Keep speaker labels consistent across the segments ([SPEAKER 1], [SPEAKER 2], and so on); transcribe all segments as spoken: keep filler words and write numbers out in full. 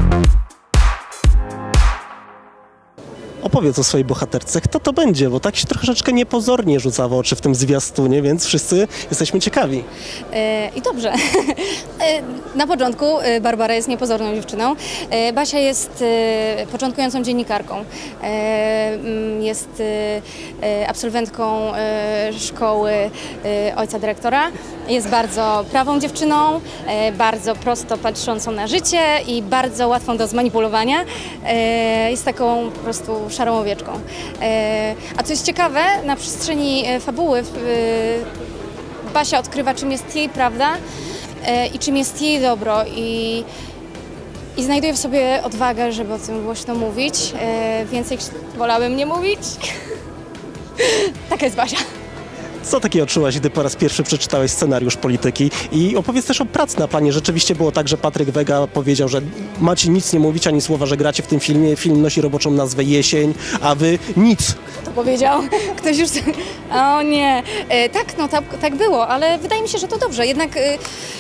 [SPEAKER 1] Opowiedz o swojej bohaterce, kto to będzie, bo tak się troszeczkę niepozornie rzuca w oczy w tym zwiastunie, więc wszyscy jesteśmy ciekawi.
[SPEAKER 2] E, I dobrze. E, na początku e, Barbara jest niepozorną dziewczyną. E, Basia jest e, początkującą dziennikarką. E, m, jest e, absolwentką e, szkoły e, ojca dyrektora. Jest bardzo prawą dziewczyną, e, bardzo prosto patrzącą na życie i bardzo łatwą do zmanipulowania. E, jest taką po prostu szarą owieczką. E, a co jest ciekawe, na przestrzeni e, fabuły e, Basia odkrywa, czym jest jej prawda e, i czym jest jej dobro i, i znajduje w sobie odwagę, żeby o tym głośno mówić. E, więcej wolałabym nie mówić. Taka jest Basia.
[SPEAKER 1] Co takiego odczułaś, gdy po raz pierwszy przeczytałeś scenariusz Polityki? I opowiedz też o pracy na planie. Rzeczywiście było tak, że Patryk Wega powiedział, że macie nic nie mówić, ani słowa, że gracie w tym filmie. Film nosi roboczą nazwę Jesień, a wy nic.
[SPEAKER 2] To powiedział? Ktoś już... O nie. E, tak, no tak, tak było, ale wydaje mi się, że to dobrze. Jednak e,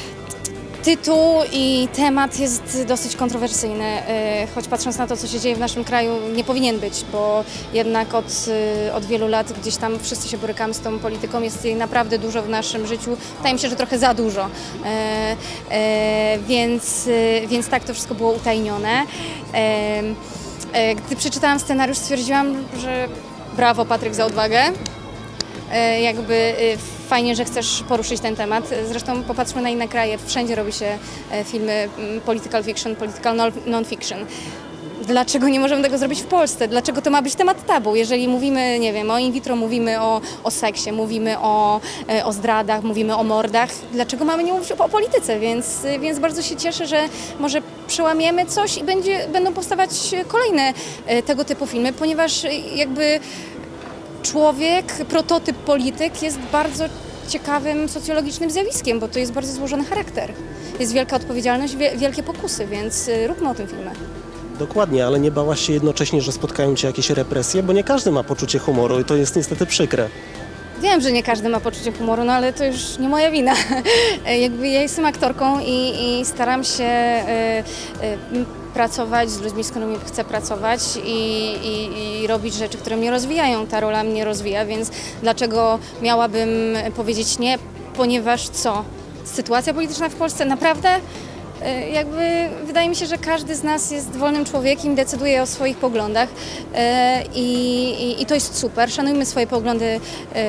[SPEAKER 2] tytuł i temat jest dosyć kontrowersyjny, e, choć patrząc na to, co się dzieje w naszym kraju, nie powinien być, bo jednak od, e, od wielu lat gdzieś tam wszyscy się borykamy z tą polityką, jest jej naprawdę dużo w naszym życiu. Wydaje mi się, że trochę za dużo, e, e, więc, e, więc tak to wszystko było utajnione. E, e, gdy przeczytałam scenariusz, stwierdziłam, że brawo Patryk za odwagę. E, jakby e, fajnie, że chcesz poruszyć ten temat. Zresztą popatrzmy na inne kraje. Wszędzie robi się e, filmy political fiction, political non-fiction. Dlaczego nie możemy tego zrobić w Polsce? Dlaczego to ma być temat tabu? Jeżeli mówimy, nie wiem, o in vitro, mówimy o, o seksie, mówimy o, e, o zdradach, mówimy o mordach. Dlaczego mamy nie mówić o, o polityce? Więc, więc bardzo się cieszę, że może przełamiemy coś i będzie, będą powstawać kolejne e, tego typu filmy, ponieważ jakby człowiek, prototyp polityk jest bardzo ciekawym socjologicznym zjawiskiem, bo to jest bardzo złożony charakter. Jest wielka odpowiedzialność, wielkie pokusy, więc róbmy o tym filmy.
[SPEAKER 1] Dokładnie, ale nie bałaś się jednocześnie, że spotkają cię jakieś represje, bo nie każdy ma poczucie humoru i to jest niestety przykre.
[SPEAKER 2] Wiem, że nie każdy ma poczucie humoru, no ale to już nie moja wina. Jakby ja jestem aktorką i, i staram się y, y, pracować z ludźmi, z którymi chcę pracować i, i, i robić rzeczy, które mnie rozwijają. Ta rola mnie rozwija, więc dlaczego miałabym powiedzieć nie? Ponieważ co? Sytuacja polityczna w Polsce naprawdę jakby wydaje mi się, że każdy z nas jest wolnym człowiekiem, decyduje o swoich poglądach i, i, i to jest super. Szanujmy swoje poglądy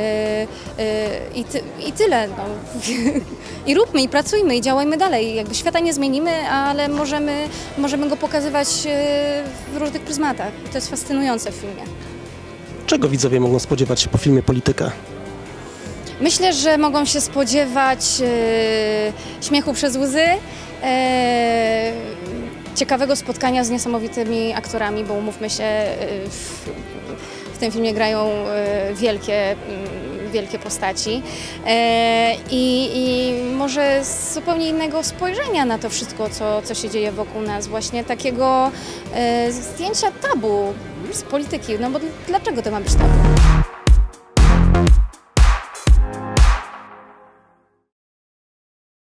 [SPEAKER 2] i, ty, i tyle. No. I róbmy, i pracujmy, i działajmy dalej. Jakby świata nie zmienimy, ale możemy, możemy go pokazywać w różnych pryzmatach. To jest fascynujące w filmie.
[SPEAKER 1] Czego widzowie mogą spodziewać się po filmie Polityka?
[SPEAKER 2] Myślę, że mogą się spodziewać e, śmiechu przez łzy, e, ciekawego spotkania z niesamowitymi aktorami, bo umówmy się, e, w, w tym filmie grają e, wielkie, wielkie postaci e, i, i może z zupełnie innego spojrzenia na to wszystko, co, co się dzieje wokół nas, właśnie takiego e, zdjęcia tabu z polityki, no bo dlaczego to ma być tabu?